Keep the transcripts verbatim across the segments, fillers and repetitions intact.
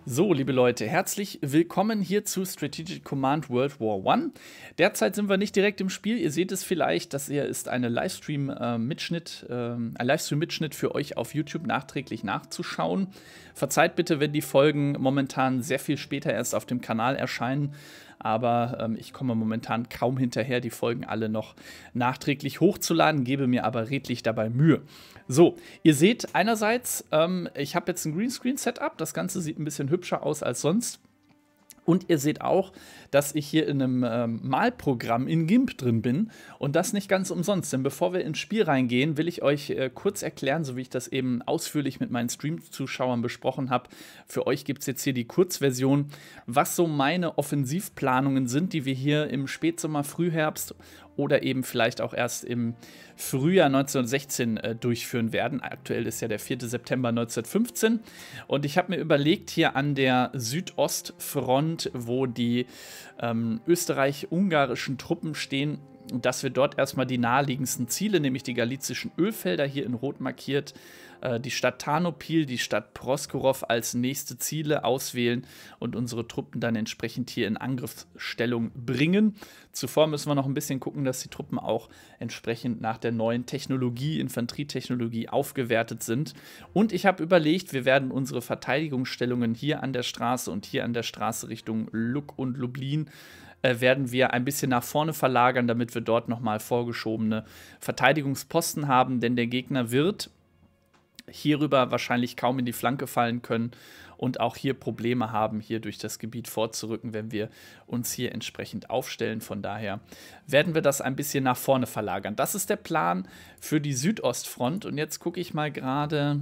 So, liebe Leute, herzlich willkommen hier zu Strategic Command World War One. Derzeit sind wir nicht direkt im Spiel. Ihr seht es vielleicht, das hier ist eine Livestream-Mitschnitt, äh, ein Livestream-Mitschnitt für euch auf YouTube nachträglich nachzuschauen. Verzeiht bitte, wenn die Folgen momentan sehr viel später erst auf dem Kanal erscheinen. Aber ähm, ich komme momentan kaum hinterher, die Folgen alle noch nachträglich hochzuladen, gebe mir aber redlich dabei Mühe. So, ihr seht einerseits, ähm, ich habe jetzt ein Greenscreen-Setup, das Ganze sieht ein bisschen hübscher aus als sonst. Und ihr seht auch, dass ich hier in einem ähm, Malprogramm in GIMP drin bin und das nicht ganz umsonst. Denn bevor wir ins Spiel reingehen, will ich euch äh, kurz erklären, so wie ich das eben ausführlich mit meinen Stream-Zuschauern besprochen habe. Für euch gibt es jetzt hier die Kurzversion, was so meine Offensivplanungen sind, die wir hier im Spätsommer, Frühherbst oder eben vielleicht auch erst im Frühjahr neunzehnhundertsechzehn äh, durchführen werden. Aktuell ist ja der vierte September neunzehnhundertfünfzehn. Und ich habe mir überlegt, hier an der Südostfront, wo die ähm, österreich-ungarischen Truppen stehen, dass wir dort erstmal die naheliegendsten Ziele, nämlich die galizischen Ölfelder, hier in Rot markiert, äh, die Stadt Tarnopil, die Stadt Proskorow als nächste Ziele auswählen und unsere Truppen dann entsprechend hier in Angriffsstellung bringen. Zuvor müssen wir noch ein bisschen gucken, dass die Truppen auch entsprechend nach der neuen Technologie, Infanterietechnologie aufgewertet sind. Und ich habe überlegt, wir werden unsere Verteidigungsstellungen hier an der Straße und hier an der Straße Richtung Luk und Lublin äh, werden wir ein bisschen nach vorne verlagern, damit wir dort nochmal vorgeschobene Verteidigungsposten haben, denn der Gegner wird hierüber wahrscheinlich kaum in die Flanke fallen können und auch hier Probleme haben, hier durch das Gebiet vorzurücken, wenn wir uns hier entsprechend aufstellen. Von daher werden wir das ein bisschen nach vorne verlagern. Das ist der Plan für die Südostfront. Und jetzt gucke ich mal gerade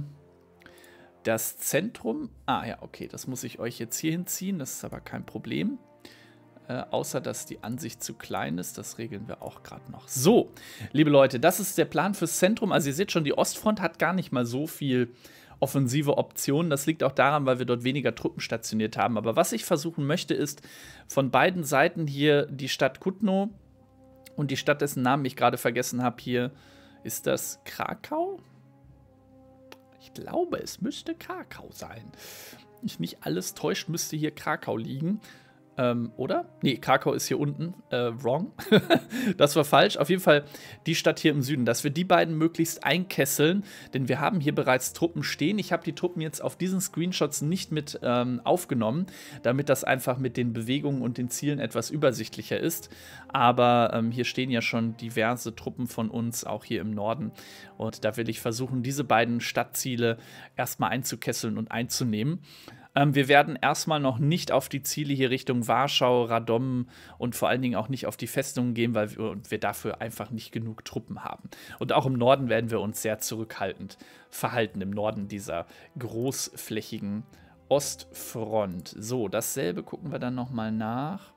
das Zentrum. Ah ja, okay, das muss ich euch jetzt hier hinziehen. Das ist aber kein Problem. Äh, außer, dass die Ansicht zu klein ist. Das regeln wir auch gerade noch. So, liebe Leute, das ist der Plan fürs Zentrum. Also ihr seht schon, die Ostfront hat gar nicht mal so viel offensive Optionen. Das liegt auch daran, weil wir dort weniger Truppen stationiert haben. Aber was ich versuchen möchte, ist von beiden Seiten hier die Stadt Kutno und die Stadt, dessen Namen ich gerade vergessen habe, hier ist das Krakau? Ich glaube, es müsste Krakau sein. Mich nicht alles täuscht, müsste hier Krakau liegen. Ähm, oder? Nee, Krakau ist hier unten. Äh, wrong. Das war falsch. Auf jeden Fall die Stadt hier im Süden, dass wir die beiden möglichst einkesseln, denn wir haben hier bereits Truppen stehen. Ich habe die Truppen jetzt auf diesen Screenshots nicht mit ähm, aufgenommen, damit das einfach mit den Bewegungen und den Zielen etwas übersichtlicher ist. Aber ähm, hier stehen ja schon diverse Truppen von uns, auch hier im Norden. Und da will ich versuchen, diese beiden Stadtziele erstmal einzukesseln und einzunehmen. Wir werden erstmal noch nicht auf die Ziele hier Richtung Warschau, Radom und vor allen Dingen auch nicht auf die Festungen gehen, weil wir, wir dafür einfach nicht genug Truppen haben. Und auch im Norden werden wir uns sehr zurückhaltend verhalten, im Norden dieser großflächigen Ostfront. So, dasselbe gucken wir dann nochmal nach.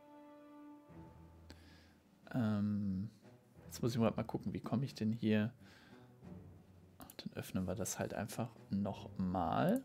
Ähm, jetzt muss ich mal gucken, wie komme ich denn hier... Ach, dann öffnen wir das halt einfach nochmal.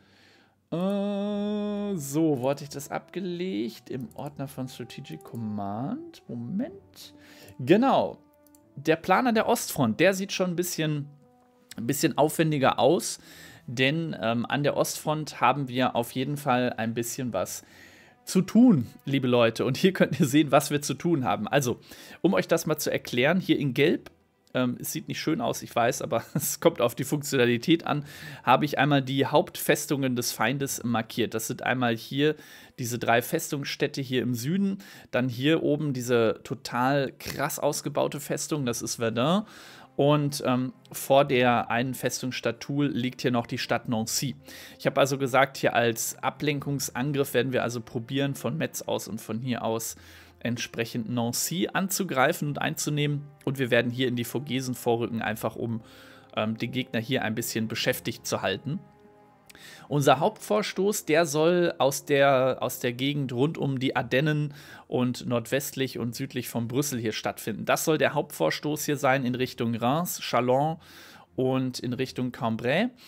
Uh, so, wo hatte ich das abgelegt? Im Ordner von Strategic Command. Moment. Genau. Der Plan an der Ostfront, der sieht schon ein bisschen, ein bisschen aufwendiger aus. Denn ähm, an der Ostfront haben wir auf jeden Fall ein bisschen was zu tun, liebe Leute. Und hier könnt ihr sehen, was wir zu tun haben. Also, um euch das mal zu erklären, hier in Gelb. Ähm, es sieht nicht schön aus, ich weiß, aber es kommt auf die Funktionalität an, habe ich einmal die Hauptfestungen des Feindes markiert. Das sind einmal hier diese drei Festungsstädte hier im Süden, dann hier oben diese total krass ausgebaute Festung, das ist Verdun. Und ähm, vor der einen Festungsstadt Toul liegt hier noch die Stadt Nancy. Ich habe also gesagt, hier als Ablenkungsangriff werden wir also probieren, von Metz aus und von hier aus entsprechend Nancy anzugreifen und einzunehmen. Und wir werden hier in die Vogesen vorrücken, einfach um ähm, den Gegner hier ein bisschen beschäftigt zu halten. Unser Hauptvorstoß, der soll aus der, aus der Gegend rund um die Ardennen und nordwestlich und südlich von Brüssel hier stattfinden. Das soll der Hauptvorstoß hier sein in Richtung Reims, Châlons und in Richtung Cambrai.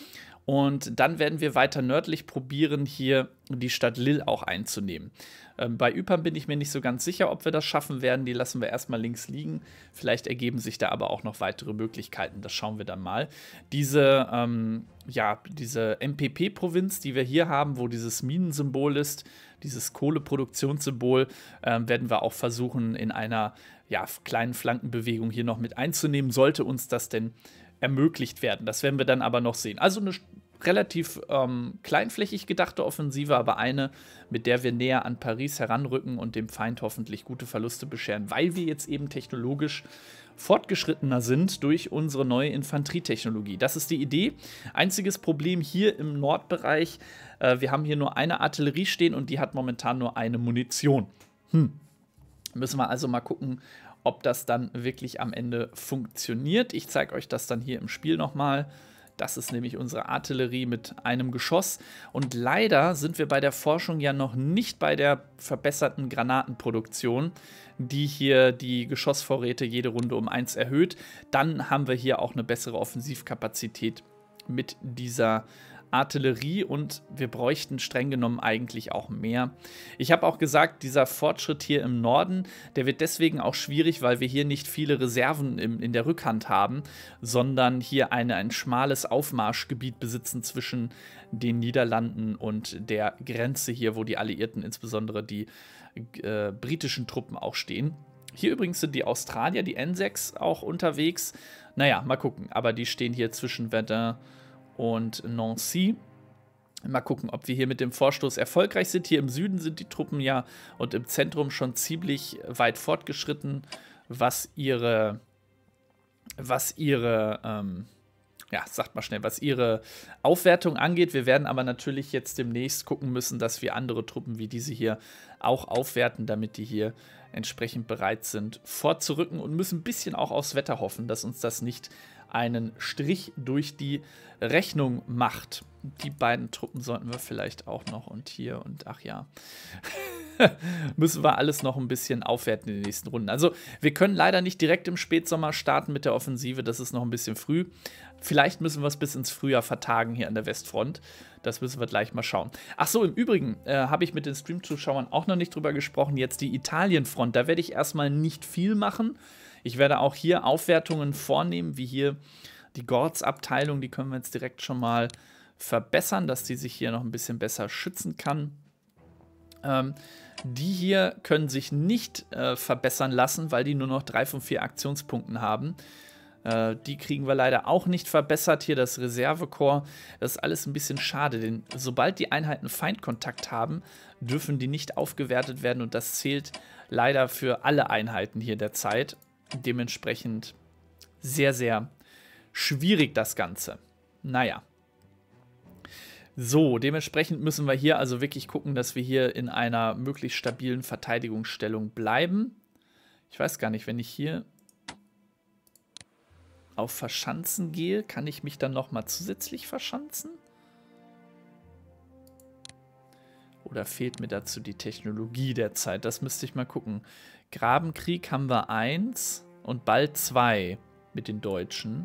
Und dann werden wir weiter nördlich probieren, hier die Stadt Lille auch einzunehmen. Ähm, bei Ypern bin ich mir nicht so ganz sicher, ob wir das schaffen werden. Die lassen wir erstmal links liegen. Vielleicht ergeben sich da aber auch noch weitere Möglichkeiten. Das schauen wir dann mal. Diese, ähm, ja, diese M P P-Provinz, die wir hier haben, wo dieses Minensymbol ist, dieses Kohleproduktionssymbol, ähm, werden wir auch versuchen, in einer ja, kleinen Flankenbewegung hier noch mit einzunehmen. Sollte uns das denn ermöglicht werden. Das werden wir dann aber noch sehen. Also eine relativ ähm, kleinflächig gedachte Offensive, aber eine, mit der wir näher an Paris heranrücken und dem Feind hoffentlich gute Verluste bescheren, weil wir jetzt eben technologisch fortgeschrittener sind durch unsere neue Infanterietechnologie. Das ist die Idee. Einziges Problem hier im Nordbereich, äh, wir haben hier nur eine Artillerie stehen und die hat momentan nur eine Munition. Hm. Müssen wir also mal gucken, ob das dann wirklich am Ende funktioniert. Ich zeige euch das dann hier im Spiel nochmal. Das ist nämlich unsere Artillerie mit einem Geschoss. Und leider sind wir bei der Forschung ja noch nicht bei der verbesserten Granatenproduktion, die hier die Geschossvorräte jede Runde um eins erhöht. Dann haben wir hier auch eine bessere Offensivkapazität mit dieser Artillerie und wir bräuchten streng genommen eigentlich auch mehr. Ich habe auch gesagt, dieser Fortschritt hier im Norden, der wird deswegen auch schwierig, weil wir hier nicht viele Reserven im, in der Rückhand haben, sondern hier eine, ein schmales Aufmarschgebiet besitzen zwischen den Niederlanden und der Grenze hier, wo die Alliierten, insbesondere die äh, britischen Truppen auch stehen. Hier übrigens sind die Australier, die N sechs, auch unterwegs. Naja, mal gucken, aber die stehen hier zwischen Verdun und Nancy. Mal gucken, ob wir hier mit dem Vorstoß erfolgreich sind. Hier im Süden sind die Truppen ja und im Zentrum schon ziemlich weit fortgeschritten, was ihre, was ihre, ähm, ja, sagt mal schnell, was ihre Aufwertung angeht. Wir werden aber natürlich jetzt demnächst gucken müssen, dass wir andere Truppen wie diese hier auch aufwerten, damit die hier entsprechend bereit sind, vorzurücken und müssen ein bisschen auch aufs Wetter hoffen, dass uns das nicht einen Strich durch die Rechnung macht. Die beiden Truppen sollten wir vielleicht auch noch und hier und ach ja, müssen wir alles noch ein bisschen aufwerten in den nächsten Runden. Also wir können leider nicht direkt im Spätsommer starten mit der Offensive, das ist noch ein bisschen früh. Vielleicht müssen wir es bis ins Frühjahr vertagen hier an der Westfront. Das müssen wir gleich mal schauen. Ach so, im Übrigen äh, habe ich mit den Stream-Zuschauern auch noch nicht drüber gesprochen. Jetzt die Italienfront, da werde ich erstmal nicht viel machen. Ich werde auch hier Aufwertungen vornehmen, wie hier die Gorz-Abteilung. Die können wir jetzt direkt schon mal verbessern, dass die sich hier noch ein bisschen besser schützen kann. Ähm, die hier können sich nicht äh, verbessern lassen, weil die nur noch drei von vier Aktionspunkten haben. Äh, die kriegen wir leider auch nicht verbessert. Hier das Reservekorps. Das ist alles ein bisschen schade, denn sobald die Einheiten Feindkontakt haben, dürfen die nicht aufgewertet werden und das zählt leider für alle Einheiten hier der Zeit. Dementsprechend sehr, sehr schwierig das Ganze. Naja. So, dementsprechend müssen wir hier also wirklich gucken, dass wir hier in einer möglichst stabilen Verteidigungsstellung bleiben. Ich weiß gar nicht, wenn ich hier auf Verschanzen gehe, kann ich mich dann nochmal zusätzlich verschanzen? Oder fehlt mir dazu die Technologie der Zeit? Das müsste ich mal gucken. Grabenkrieg haben wir eins und bald zwei mit den Deutschen.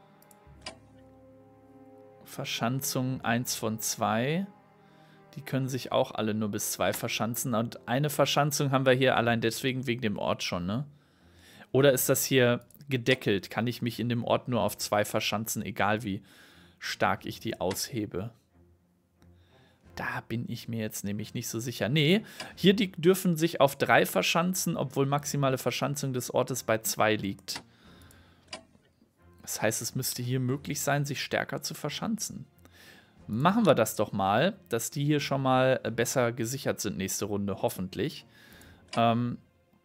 Verschanzung eins von zwei. Die können sich auch alle nur bis zwei verschanzen. Und eine Verschanzung haben wir hier allein deswegen wegen dem Ort schon, ne? Oder ist das hier gedeckelt? Kann ich mich in dem Ort nur auf zwei verschanzen, egal wie stark ich die aushebe? Da bin ich mir jetzt nämlich nicht so sicher. Nee, hier die dürfen sich auf drei verschanzen, obwohl maximale Verschanzung des Ortes bei zwei liegt. Das heißt, es müsste hier möglich sein, sich stärker zu verschanzen. Machen wir das doch mal, dass die hier schon mal besser gesichert sind nächste Runde, hoffentlich. Ähm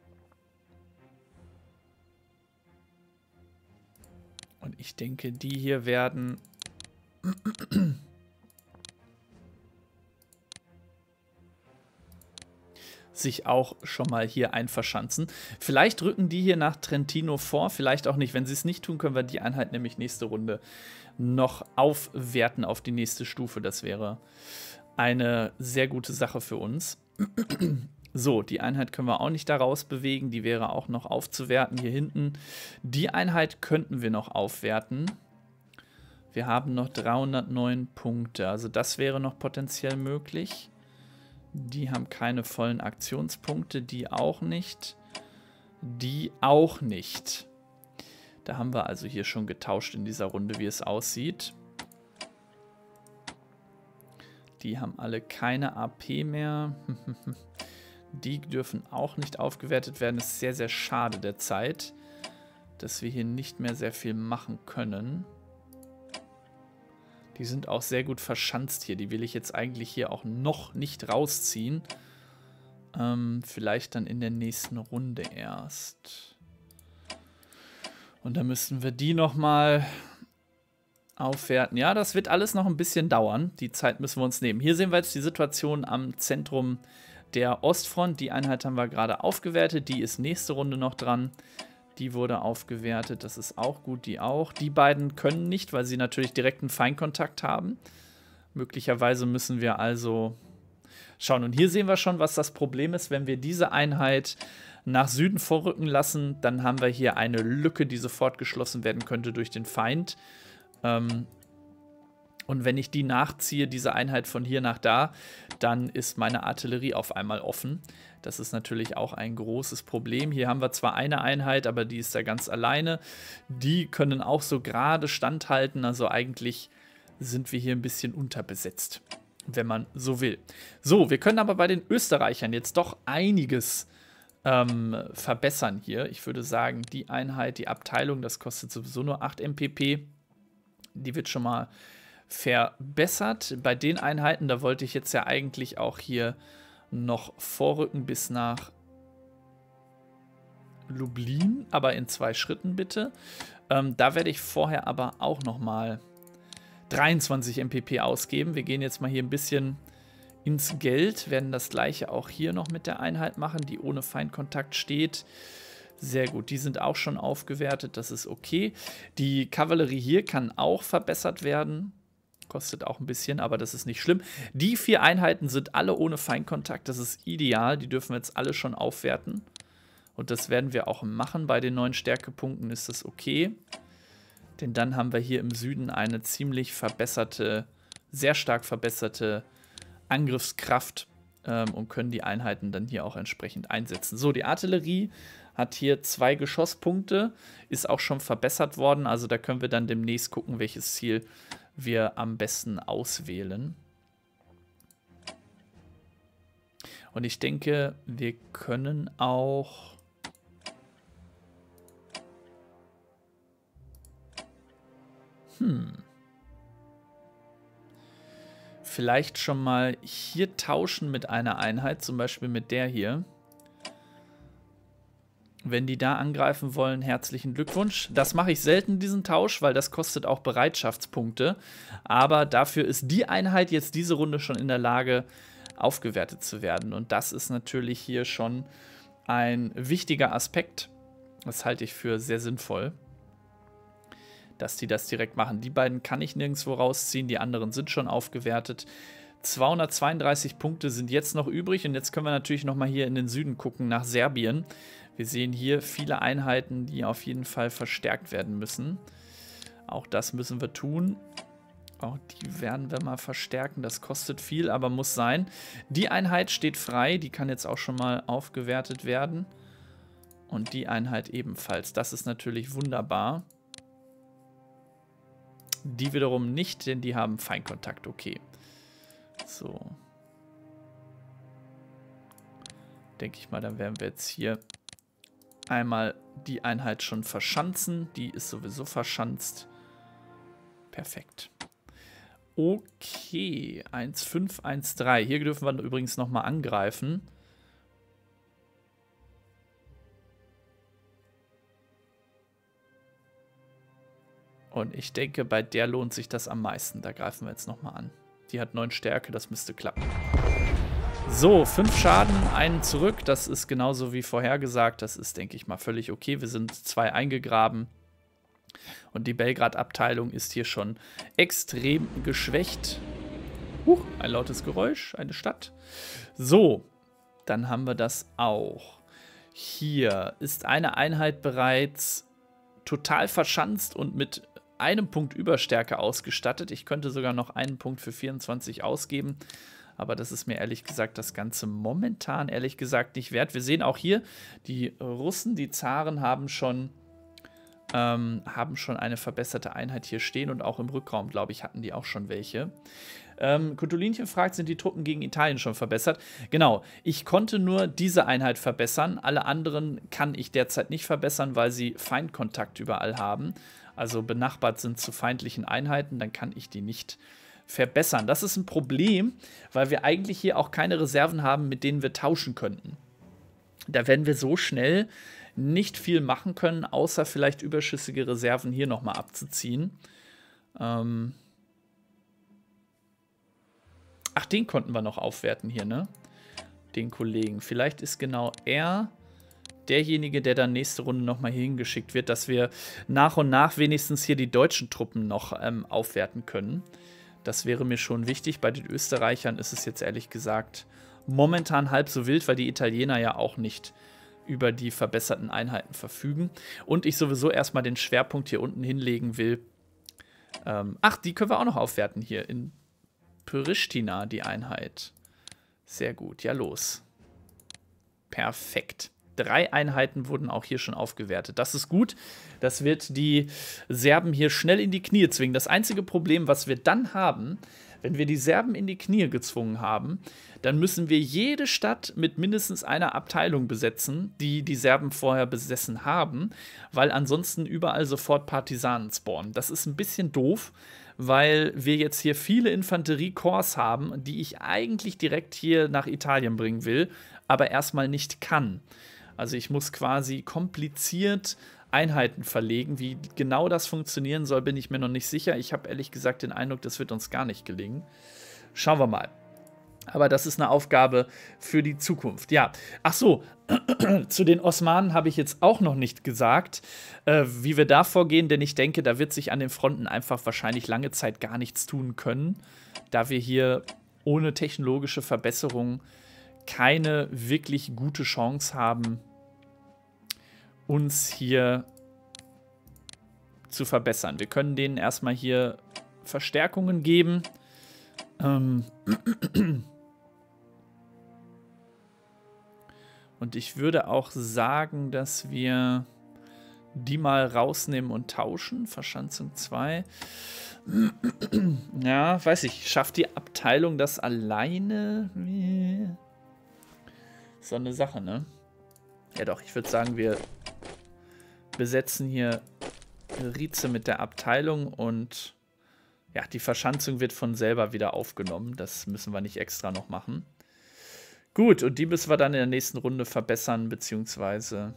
Und ich denke, die hier werden sich auch schon mal hier einverschanzen. Vielleicht rücken die hier nach Trentino vor, vielleicht auch nicht. Wenn sie es nicht tun, können wir die Einheit nämlich nächste Runde noch aufwerten auf die nächste Stufe. Das wäre eine sehr gute Sache für uns. So, die Einheit können wir auch nicht daraus bewegen. Die wäre auch noch aufzuwerten hier hinten. Die Einheit könnten wir noch aufwerten. Wir haben noch dreihundertneun Punkte. Also das wäre noch potenziell möglich. Die haben keine vollen Aktionspunkte. Die auch nicht. Die auch nicht. Da haben wir also hier schon getauscht in dieser Runde, wie es aussieht. Die haben alle keine A P mehr. Die dürfen auch nicht aufgewertet werden. Das ist sehr, sehr schade derzeit, dass wir hier nicht mehr sehr viel machen können. Die sind auch sehr gut verschanzt hier. Die will ich jetzt eigentlich hier auch noch nicht rausziehen. Ähm, vielleicht dann in der nächsten Runde erst. Und dann müssten wir die nochmal aufwerten. Ja, das wird alles noch ein bisschen dauern. Die Zeit müssen wir uns nehmen. Hier sehen wir jetzt die Situation am Zentrum der Ostfront. Die Einheit haben wir gerade aufgewertet. Die ist nächste Runde noch dran. Die wurde aufgewertet. Das ist auch gut. Die auch. Die beiden können nicht, weil sie natürlich direkten Feindkontakt haben. Möglicherweise müssen wir also schauen. Und hier sehen wir schon, was das Problem ist. Wenn wir diese Einheit nach Süden vorrücken lassen, dann haben wir hier eine Lücke, die sofort geschlossen werden könnte durch den Feind. Ähm, und wenn ich die nachziehe, diese Einheit von hier nach da, dann ist meine Artillerie auf einmal offen. Das ist natürlich auch ein großes Problem. Hier haben wir zwar eine Einheit, aber die ist da ganz alleine. Die können auch so gerade standhalten. Also eigentlich sind wir hier ein bisschen unterbesetzt, wenn man so will. So, wir können aber bei den Österreichern jetzt doch einiges ähm, verbessern hier. Ich würde sagen, die Einheit, die Abteilung, das kostet sowieso nur acht M P P. Die wird schon mal verbessert. Bei den Einheiten, da wollte ich jetzt ja eigentlich auch hier noch vorrücken bis nach Lublin, aber in zwei Schritten bitte. Ähm, da werde ich vorher aber auch noch mal dreiundzwanzig M P P ausgeben. Wir gehen jetzt mal hier ein bisschen ins Geld, werden das gleiche auch hier noch mit der Einheit machen, die ohne Feindkontakt steht. Sehr gut, die sind auch schon aufgewertet, das ist okay. Die Kavallerie hier kann auch verbessert werden. Kostet auch ein bisschen, aber das ist nicht schlimm. Die vier Einheiten sind alle ohne Feindkontakt, das ist ideal. Die dürfen wir jetzt alle schon aufwerten. Und das werden wir auch machen. Bei den neuen Stärkepunkten ist das okay. Denn dann haben wir hier im Süden eine ziemlich verbesserte, sehr stark verbesserte Angriffskraft ähm, und können die Einheiten dann hier auch entsprechend einsetzen. So, die Artillerie hat hier zwei Geschosspunkte, ist auch schon verbessert worden. Also da können wir dann demnächst gucken, welches Ziel wir am besten auswählen. Und ich denke, wir können auch hm vielleicht schon mal hier tauschen mit einer Einheit, zum Beispiel mit der hier. Wenn die da angreifen wollen, herzlichen Glückwunsch. Das mache ich selten, diesen Tausch, weil das kostet auch Bereitschaftspunkte. Aber dafür ist die Einheit jetzt diese Runde schon in der Lage, aufgewertet zu werden. Und das ist natürlich hier schon ein wichtiger Aspekt. Das halte ich für sehr sinnvoll, dass die das direkt machen. Die beiden kann ich nirgendwo rausziehen, die anderen sind schon aufgewertet. zweihundertzweiunddreißig Punkte sind jetzt noch übrig und jetzt können wir natürlich noch mal hier in den Süden gucken, nach Serbien. Wir sehen hier viele Einheiten, die auf jeden Fall verstärkt werden müssen. Auch das müssen wir tun. Auch die werden wir mal verstärken. Das kostet viel, aber muss sein. Die Einheit steht frei. Die kann jetzt auch schon mal aufgewertet werden. Und die Einheit ebenfalls. Das ist natürlich wunderbar. Die wiederum nicht, denn die haben Feindkontakt. Okay. So. Denke ich mal, dann werden wir jetzt hier einmal die Einheit schon verschanzen. Die ist sowieso verschanzt. Perfekt. Okay, eins fünf eins drei. Hier dürfen wir übrigens nochmal angreifen. Und ich denke, bei der lohnt sich das am meisten. Da greifen wir jetzt nochmal an. Die hat neun Stärke, das müsste klappen. So, fünf Schaden, einen zurück. Das ist genauso wie vorhergesagt. Das ist, denke ich mal, völlig okay. Wir sind zwei eingegraben. Und die Belgrad-Abteilung ist hier schon extrem geschwächt. Huch, ein lautes Geräusch, eine Stadt. So, dann haben wir das auch. Hier ist eine Einheit bereits total verschanzt und mit einem Punkt Überstärke ausgestattet. Ich könnte sogar noch einen Punkt für vierundzwanzig ausgeben. Aber das ist mir ehrlich gesagt das Ganze momentan ehrlich gesagt nicht wert. Wir sehen auch hier, die Russen, die Zaren haben schon, ähm, haben schon eine verbesserte Einheit hier stehen. Und auch im Rückraum, glaube ich, hatten die auch schon welche. Ähm, Kutulinchen fragt, sind die Truppen gegen Italien schon verbessert? Genau, ich konnte nur diese Einheit verbessern. Alle anderen kann ich derzeit nicht verbessern, weil sie Feindkontakt überall haben. Also benachbart sind zu feindlichen Einheiten, dann kann ich die nicht verbessern. Das ist ein Problem, weil wir eigentlich hier auch keine Reserven haben, mit denen wir tauschen könnten. Da werden wir so schnell nicht viel machen können, außer vielleicht überschüssige Reserven hier nochmal abzuziehen. Ähm Ach, den konnten wir noch aufwerten hier, ne? Den Kollegen. Vielleicht ist genau er derjenige, der dann nächste Runde nochmal hier hingeschickt wird, dass wir nach und nach wenigstens hier die deutschen Truppen noch ähm, aufwerten können. Das wäre mir schon wichtig. Bei den Österreichern ist es jetzt ehrlich gesagt momentan halb so wild, weil die Italiener ja auch nicht über die verbesserten Einheiten verfügen. Und ich sowieso erstmal den Schwerpunkt hier unten hinlegen will. Ähm, ach, die können wir auch noch aufwerten hier in Pristina, die Einheit. Sehr gut, ja los. Perfekt. Drei Einheiten wurden auch hier schon aufgewertet. Das ist gut. Das wird die Serben hier schnell in die Knie zwingen. Das einzige Problem, was wir dann haben, wenn wir die Serben in die Knie gezwungen haben, dann müssen wir jede Stadt mit mindestens einer Abteilung besetzen, die die Serben vorher besessen haben, weil ansonsten überall sofort Partisanen spawnen. Das ist ein bisschen doof, weil wir jetzt hier viele Infanteriekorps haben, die ich eigentlich direkt hier nach Italien bringen will, aber erstmal nicht kann. Also ich muss quasi kompliziert Einheiten verlegen. Wie genau das funktionieren soll, bin ich mir noch nicht sicher. Ich habe ehrlich gesagt den Eindruck, das wird uns gar nicht gelingen. Schauen wir mal. Aber das ist eine Aufgabe für die Zukunft. Ja, ach so, zu den Osmanen habe ich jetzt auch noch nicht gesagt, äh, wie wir da vorgehen, denn ich denke, da wird sich an den Fronten einfach wahrscheinlich lange Zeit gar nichts tun können, da wir hier ohne technologische Verbesserung keine wirklich gute Chance haben, uns hier zu verbessern. Wir können denen erstmal hier Verstärkungen geben. Ähm Und ich würde auch sagen, dass wir die mal rausnehmen und tauschen. Verschanzung zwei. Ja, weiß ich. Schafft die Abteilung das alleine? So eine Sache, ne? Ja doch, ich würde sagen, wir besetzen hier Rize mit der Abteilung und ja, die Verschanzung wird von selber wieder aufgenommen. Das müssen wir nicht extra noch machen. Gut, und die müssen wir dann in der nächsten Runde verbessern, beziehungsweise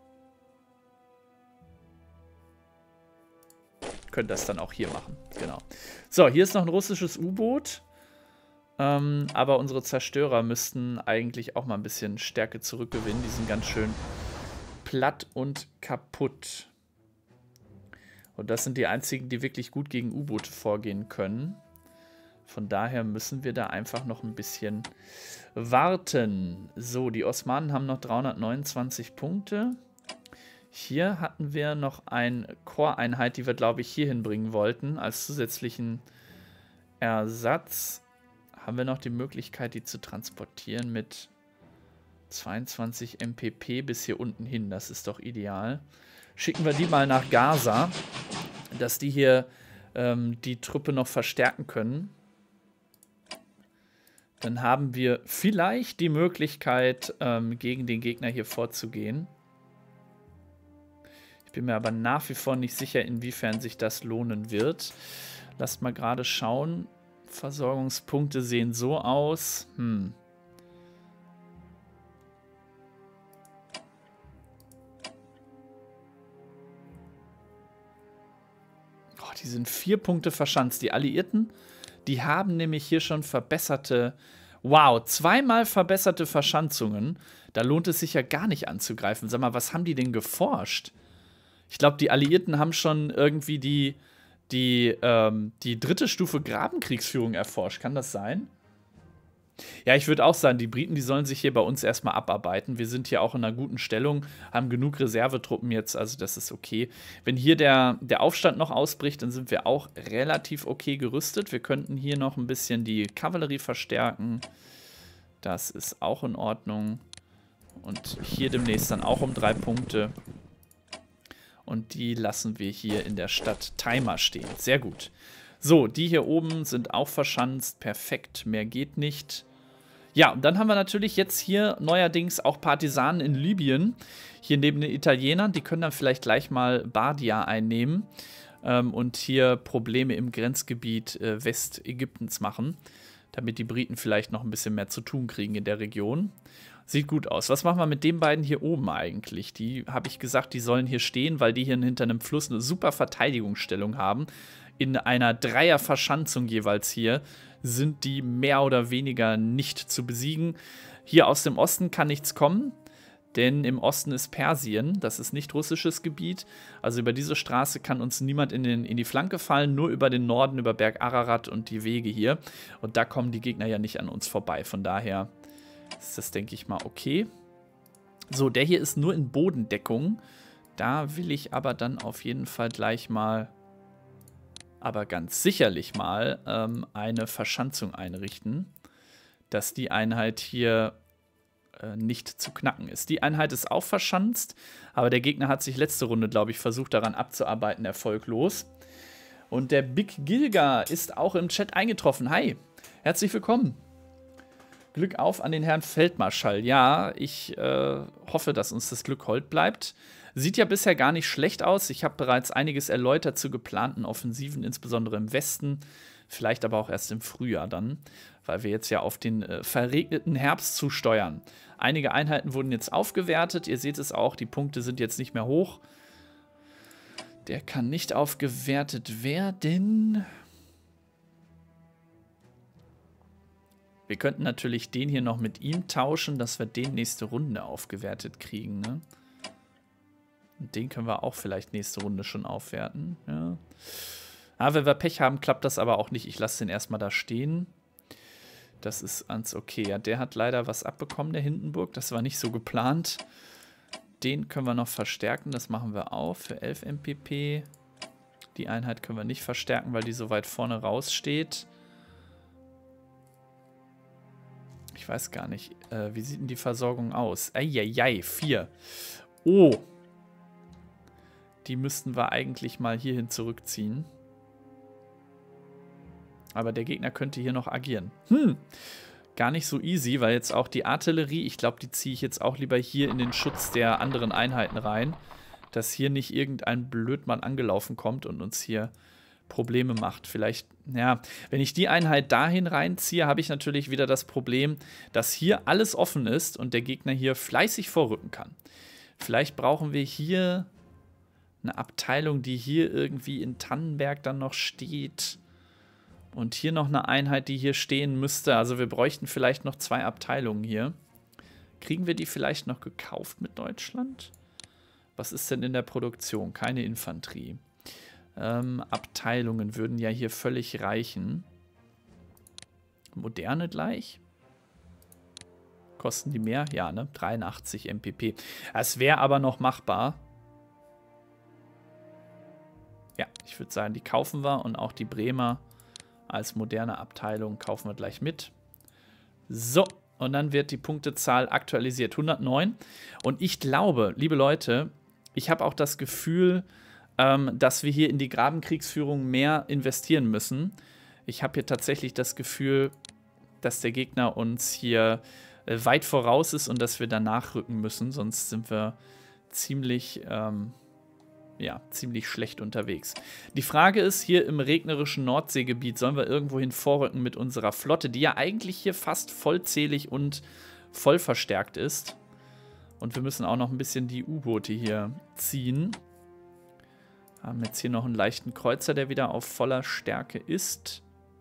können das dann auch hier machen. Genau. So, hier ist noch ein russisches U-Boot. Ähm, aber unsere Zerstörer müssten eigentlich auch mal ein bisschen Stärke zurückgewinnen. Die sind ganz schön platt und kaputt. Und das sind die einzigen, die wirklich gut gegen U-Boote vorgehen können. Von daher müssen wir da einfach noch ein bisschen warten. So, die Osmanen haben noch dreihundertneunundzwanzig Punkte. Hier hatten wir noch eine Korps-Einheit, die wir, glaube ich, hier hinbringen wollten, als zusätzlichen Ersatz. Haben wir noch die Möglichkeit, die zu transportieren mit zweiundzwanzig M P P bis hier unten hin. Das ist doch ideal. Schicken wir die mal nach Gaza, dass die hier ähm, die Truppe noch verstärken können. Dann haben wir vielleicht die Möglichkeit, ähm, gegen den Gegner hier vorzugehen. Ich bin mir aber nach wie vor nicht sicher, inwiefern sich das lohnen wird. Lasst mal gerade schauen. Versorgungspunkte sehen so aus. Hm. Oh, die sind vier Punkte verschanzt. Die Alliierten, die haben nämlich hier schon verbesserte, wow, zweimal verbesserte Verschanzungen. Da lohnt es sich ja gar nicht anzugreifen. Sag mal, was haben die denn geforscht? Ich glaube, die Alliierten haben schon irgendwie die, die, ähm, die dritte Stufe Grabenkriegsführung erforscht. Kann das sein? Ja, ich würde auch sagen, die Briten, die sollen sich hier bei uns erstmal abarbeiten. Wir sind hier auch in einer guten Stellung, haben genug Reservetruppen jetzt, also das ist okay. Wenn hier der, der Aufstand noch ausbricht, dann sind wir auch relativ okay gerüstet. Wir könnten hier noch ein bisschen die Kavallerie verstärken. Das ist auch in Ordnung. Und hier demnächst dann auch um drei Punkte. Und die lassen wir hier in der Stadt Timer stehen. Sehr gut. So, die hier oben sind auch verschanzt. Perfekt, mehr geht nicht. Ja, und dann haben wir natürlich jetzt hier neuerdings auch Partisanen in Libyen. Hier neben den Italienern. Die können dann vielleicht gleich mal Bardia einnehmen. Ähm, und hier Probleme im Grenzgebiet äh, Westägyptens machen. Damit die Briten vielleicht noch ein bisschen mehr zu tun kriegen in der Region. Sieht gut aus. Was machen wir mit den beiden hier oben eigentlich? Die, habe ich gesagt, die sollen hier stehen, weil die hier hinter einem Fluss eine super Verteidigungsstellung haben. In einer Dreierverschanzung jeweils hier sind die mehr oder weniger nicht zu besiegen. Hier aus dem Osten kann nichts kommen, denn im Osten ist Persien. Das ist nicht russisches Gebiet. Also über diese Straße kann uns niemand in, den, in die Flanke fallen, nur über den Norden, über Berg Ararat und die Wege hier. Und da kommen die Gegner ja nicht an uns vorbei. Von daher ist das, denke ich mal, okay. So, der hier ist nur in Bodendeckung. Da will ich aber dann auf jeden Fall gleich mal, aber ganz sicherlich mal, ähm, eine Verschanzung einrichten, dass die Einheit hier äh, nicht zu knacken ist. Die Einheit ist auch verschanzt, aber der Gegner hat sich letzte Runde, glaube ich, versucht daran abzuarbeiten, erfolglos. Und der Big Gilga ist auch im Chat eingetroffen. Hi, herzlich willkommen. Glück auf an den Herrn Feldmarschall. Ja, ich äh, hoffe, dass uns das Glück hold bleibt. Sieht ja bisher gar nicht schlecht aus. Ich habe bereits einiges erläutert zu geplanten Offensiven, insbesondere im Westen. Vielleicht aber auch erst im Frühjahr dann, weil wir jetzt ja auf den äh, verregneten Herbst zusteuern. Einige Einheiten wurden jetzt aufgewertet. Ihr seht es auch, die Punkte sind jetzt nicht mehr hoch. Der kann nicht aufgewertet werden. Wir könnten natürlich den hier noch mit ihm tauschen, dass wir den nächste Runde aufgewertet kriegen. Ne? Und den können wir auch vielleicht nächste Runde schon aufwerten. Ja. Ah, wenn wir Pech haben, klappt das aber auch nicht. Ich lasse den erstmal da stehen. Das ist ganz okay. Ja, der hat leider was abbekommen, der Hindenburg. Das war nicht so geplant. Den können wir noch verstärken. Das machen wir auch für elf M P P. Die Einheit können wir nicht verstärken, weil die so weit vorne raussteht. Ich weiß gar nicht. Äh, wie sieht denn die Versorgung aus? Eieiei, vier. Oh. Die müssten wir eigentlich mal hierhin zurückziehen. Aber der Gegner könnte hier noch agieren. Hm. Gar nicht so easy, weil jetzt auch die Artillerie, ich glaube, die ziehe ich jetzt auch lieber hier in den Schutz der anderen Einheiten rein. Dass hier nicht irgendein Blödmann angelaufen kommt und uns hier Probleme macht. Vielleicht, ja, wenn ich die Einheit dahin reinziehe, habe ich natürlich wieder das Problem, dass hier alles offen ist und der Gegner hier fleißig vorrücken kann. Vielleicht brauchen wir hier eine Abteilung, die hier irgendwie in Tannenberg dann noch steht. Und hier noch eine Einheit, die hier stehen müsste. Also wir bräuchten vielleicht noch zwei Abteilungen hier. Kriegen wir die vielleicht noch gekauft mit Deutschland? Was ist denn in der Produktion? Keine Infanterie. Ähm, Abteilungen würden ja hier völlig reichen. Moderne gleich. Kosten die mehr? Ja, ne? dreiundachtzig M P P. Das wäre aber noch machbar. Ja, ich würde sagen, die kaufen wir und auch die Bremer als moderne Abteilung kaufen wir gleich mit. So, und dann wird die Punktezahl aktualisiert. hundertneun. Und ich glaube, liebe Leute, ich habe auch das Gefühl, ähm, dass wir hier in die Grabenkriegsführung mehr investieren müssen. Ich habe hier tatsächlich das Gefühl, dass der Gegner uns hier äh, weit voraus ist und dass wir danach rücken müssen. Sonst sind wir ziemlich... Ähm, Ja, ziemlich schlecht unterwegs. Die Frage ist, hier im regnerischen Nordseegebiet sollen wir irgendwohin vorrücken mit unserer Flotte, die ja eigentlich hier fast vollzählig und voll verstärkt ist. Und wir müssen auch noch ein bisschen die U-Boote hier ziehen. Haben jetzt hier noch einen leichten Kreuzer, der wieder auf voller Stärke ist.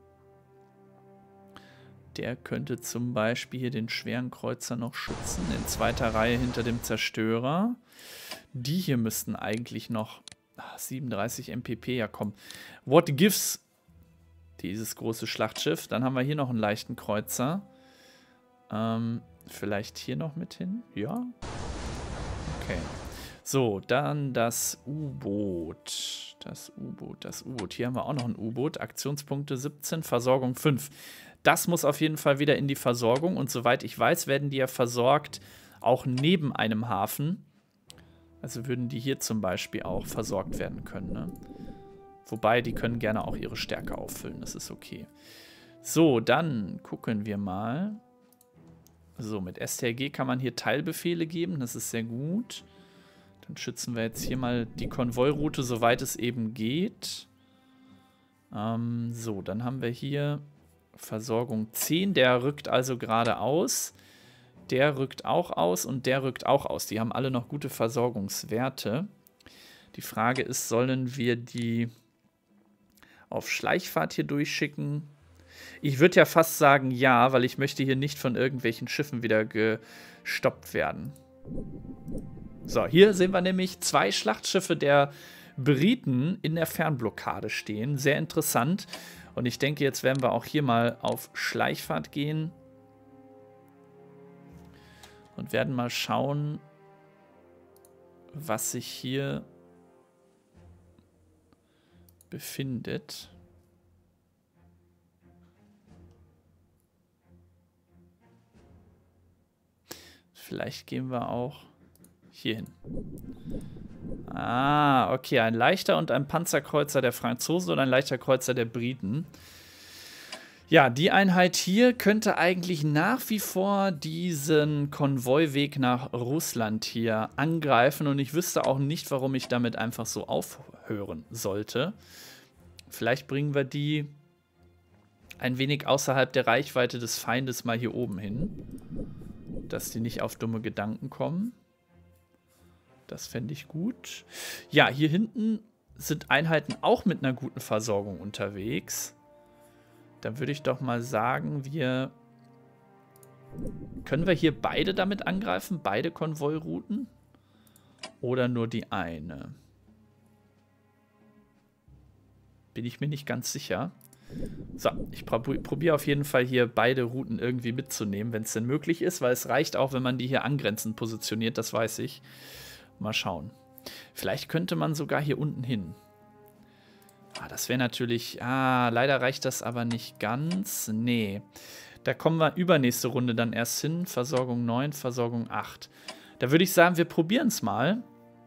Der könnte zum Beispiel hier den schweren Kreuzer noch schützen. In zweiter Reihe hinter dem Zerstörer. Die hier müssten eigentlich noch ach, siebenunddreißig M P P, ja komm. What gives? Dieses große Schlachtschiff. Dann haben wir hier noch einen leichten Kreuzer. Ähm, vielleicht hier noch mit hin? Ja. Okay. So, dann das U-Boot. Das U-Boot, das U-Boot. Hier haben wir auch noch ein U-Boot. Aktionspunkte siebzehn, Versorgung fünf. Das muss auf jeden Fall wieder in die Versorgung. Und soweit ich weiß, werden die ja versorgt auch neben einem Hafen. Also würden die hier zum Beispiel auch versorgt werden können, ne? Wobei, die können gerne auch ihre Stärke auffüllen. Das ist okay. So, dann gucken wir mal. So, mit S T R G kann man hier Teilbefehle geben. Das ist sehr gut. Dann schützen wir jetzt hier mal die Konvoiroute, soweit es eben geht. Ähm, so, dann haben wir hier Versorgung zehn. Der rückt also gerade aus. Der rückt auch aus und der rückt auch aus. Die haben alle noch gute Versorgungswerte. Die Frage ist, sollen wir die auf Schleichfahrt hier durchschicken? Ich würde ja fast sagen, ja, weil ich möchte hier nicht von irgendwelchen Schiffen wieder gestoppt werden. So, hier sehen wir nämlich zwei Schlachtschiffe der Briten in der Fernblockade stehen. Sehr interessant. Und ich denke, jetzt werden wir auch hier mal auf Schleichfahrt gehen. Und werden mal schauen, was sich hier befindet. Vielleicht gehen wir auch hier hin. Ah, okay, ein leichter und ein Panzerkreuzer der Franzosen und ein leichter Kreuzer der Briten. Ja, die Einheit hier könnte eigentlich nach wie vor diesen Konvoiweg nach Russland hier angreifen und ich wüsste auch nicht, warum ich damit einfach so aufhören sollte. Vielleicht bringen wir die ein wenig außerhalb der Reichweite des Feindes mal hier oben hin, dass die nicht auf dumme Gedanken kommen. Das fände ich gut. Ja, hier hinten sind Einheiten auch mit einer guten Versorgung unterwegs. Dann würde ich doch mal sagen, wir können wir hier beide damit angreifen? Beide Konvoirouten? Oder nur die eine? Bin ich mir nicht ganz sicher. So, ich prob probiere auf jeden Fall hier beide Routen irgendwie mitzunehmen, wenn es denn möglich ist, weil es reicht auch, wenn man die hier angrenzend positioniert, das weiß ich. Mal schauen. Vielleicht könnte man sogar hier unten hin. Ah, das wäre natürlich... Ah, leider reicht das aber nicht ganz. Nee. Da kommen wir übernächste Runde dann erst hin. Versorgung neun, Versorgung acht. Da würde ich sagen, wir probieren es mal,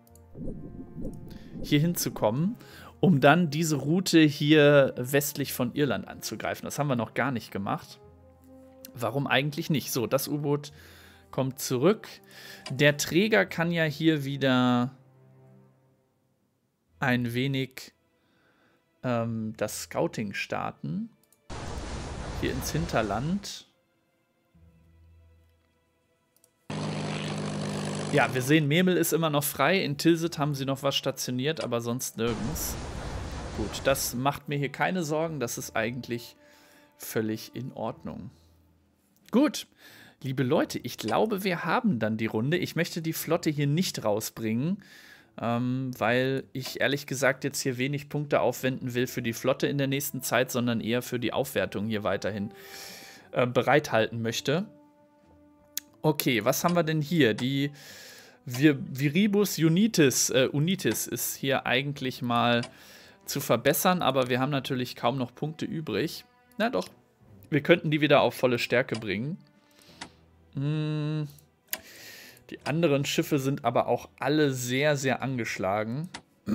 hier hinzukommen, um dann diese Route hier westlich von Irland anzugreifen. Das haben wir noch gar nicht gemacht. Warum eigentlich nicht? So, das U-Boot kommt zurück. Der Träger kann ja hier wieder ein wenig ähm, das Scouting starten. Hier ins Hinterland. Ja, wir sehen, Memel ist immer noch frei. In Tilsit haben sie noch was stationiert, aber sonst nirgends. Gut, das macht mir hier keine Sorgen. Das ist eigentlich völlig in Ordnung. Gut, liebe Leute, ich glaube, wir haben dann die Runde. Ich möchte die Flotte hier nicht rausbringen, ähm, weil ich ehrlich gesagt jetzt hier wenig Punkte aufwenden will für die Flotte in der nächsten Zeit, sondern eher für die Aufwertung hier weiterhin äh, bereithalten möchte. Okay, was haben wir denn hier? Die Vir Viribus Unitis, äh, Unitis ist hier eigentlich mal zu verbessern, aber wir haben natürlich kaum noch Punkte übrig. Na doch, wir könnten die wieder auf volle Stärke bringen. Hm. Die anderen Schiffe sind aber auch alle sehr, sehr angeschlagen.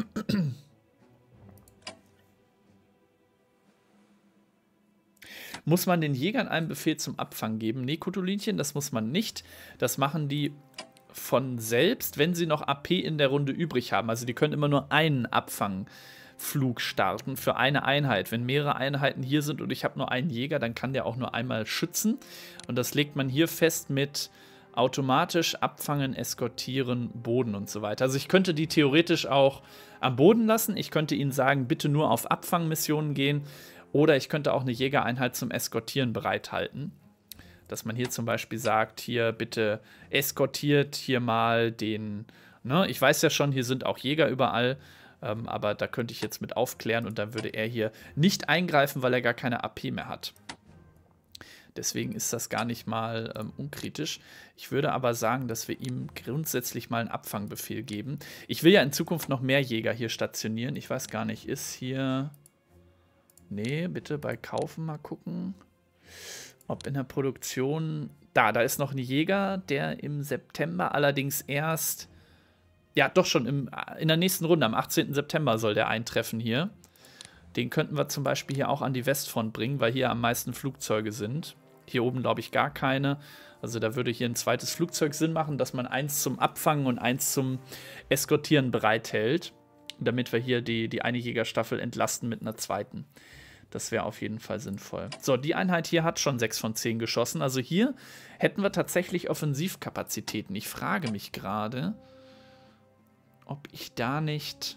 Muss man den Jägern einen Befehl zum Abfang geben? Nee, Kutulinchen, das muss man nicht. Das machen die von selbst, wenn sie noch A P in der Runde übrig haben. Also die können immer nur einen Abfangflug starten für eine Einheit. Wenn mehrere Einheiten hier sind und ich habe nur einen Jäger, dann kann der auch nur einmal schützen. Und das legt man hier fest mit automatisch abfangen, eskortieren, Boden und so weiter. Also ich könnte die theoretisch auch am Boden lassen. Ich könnte ihnen sagen, bitte nur auf Abfangmissionen gehen. Oder ich könnte auch eine Jägereinheit zum Eskortieren bereithalten. Dass man hier zum Beispiel sagt, hier bitte eskortiert hier mal den, ne, ich weiß ja schon, hier sind auch Jäger überall, ähm, aber da könnte ich jetzt mit aufklären und dann würde er hier nicht eingreifen, weil er gar keine A P mehr hat. Deswegen ist das gar nicht mal ähm, unkritisch. Ich würde aber sagen, dass wir ihm grundsätzlich mal einen Abfangbefehl geben. Ich will ja in Zukunft noch mehr Jäger hier stationieren. Ich weiß gar nicht, ist hier... Nee, bitte bei Kaufen mal gucken. Ob in der Produktion... Da, da ist noch ein Jäger, der im September allerdings erst... Ja, doch schon im, in der nächsten Runde, am achtzehnten September soll der eintreffen hier. Den könnten wir zum Beispiel hier auch an die Westfront bringen, weil hier am meisten Flugzeuge sind. Hier oben glaube ich gar keine. Also da würde hier ein zweites Flugzeug Sinn machen, dass man eins zum Abfangen und eins zum Eskortieren bereithält. Damit wir hier die, die eine Jägerstaffel entlasten mit einer zweiten. Das wäre auf jeden Fall sinnvoll. So, die Einheit hier hat schon sechs von zehn geschossen. Also hier hätten wir tatsächlich Offensivkapazitäten. Ich frage mich gerade, ob ich da nicht...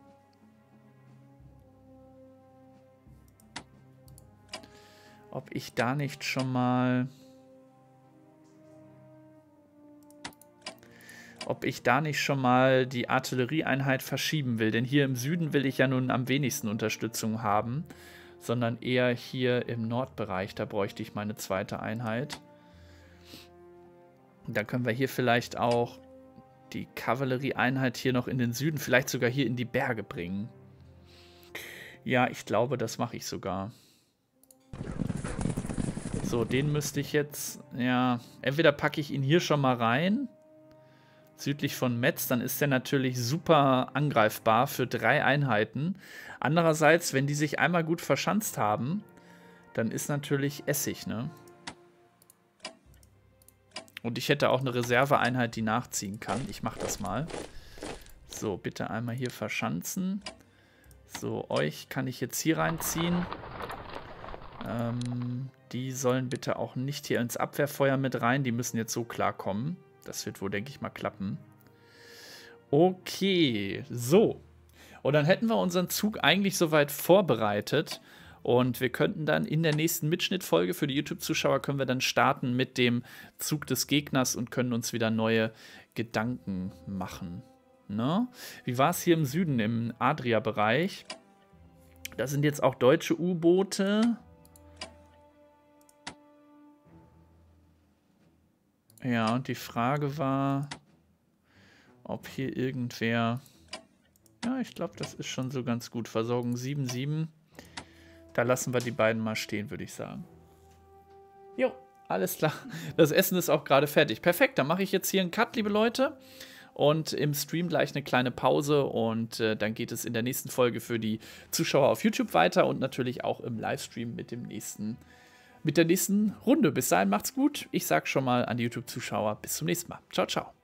Ob ich da nicht schon mal... Ob ich da nicht schon mal die Artillerieeinheit verschieben will. Denn hier im Süden will ich ja nun am wenigsten Unterstützung haben. Sondern eher hier im Nordbereich. Da bräuchte ich meine zweite Einheit. Da können wir hier vielleicht auch die Kavallerieeinheit hier noch in den Süden, vielleicht sogar hier in die Berge bringen. Ja, ich glaube, das mache ich sogar. So, den müsste ich jetzt, ja, entweder packe ich ihn hier schon mal rein, südlich von Metz, dann ist der natürlich super angreifbar für drei Einheiten. Andererseits, wenn die sich einmal gut verschanzt haben, dann ist natürlich Essig, ne? Und ich hätte auch eine Reserveeinheit, die nachziehen kann. Ich mache das mal. So, bitte einmal hier verschanzen. So, euch kann ich jetzt hier reinziehen. Ähm, die sollen bitte auch nicht hier ins Abwehrfeuer mit rein. Die müssen jetzt so klarkommen. Das wird wohl, denke ich mal, klappen. Okay, so. Und dann hätten wir unseren Zug eigentlich soweit vorbereitet. Und wir könnten dann in der nächsten Mitschnittfolge für die YouTube-Zuschauer können wir dann starten mit dem Zug des Gegners und können uns wieder neue Gedanken machen. Ne? Wie war es hier im Süden, im Adria-Bereich? Da sind jetzt auch deutsche U-Boote. Ja, und die Frage war, ob hier irgendwer... Ja, ich glaube, das ist schon so ganz gut. Versorgung sieben sieben. Da lassen wir die beiden mal stehen, würde ich sagen. Jo, alles klar. Das Essen ist auch gerade fertig. Perfekt, dann mache ich jetzt hier einen Cut, liebe Leute. Und im Stream gleich eine kleine Pause. Und äh, dann geht es in der nächsten Folge für die Zuschauer auf YouTube weiter. Und natürlich auch im Livestream mit dem nächsten, mit der nächsten Runde. Bis dahin macht's gut. Ich sage schon mal an die YouTube-Zuschauer bis zum nächsten Mal. Ciao, ciao.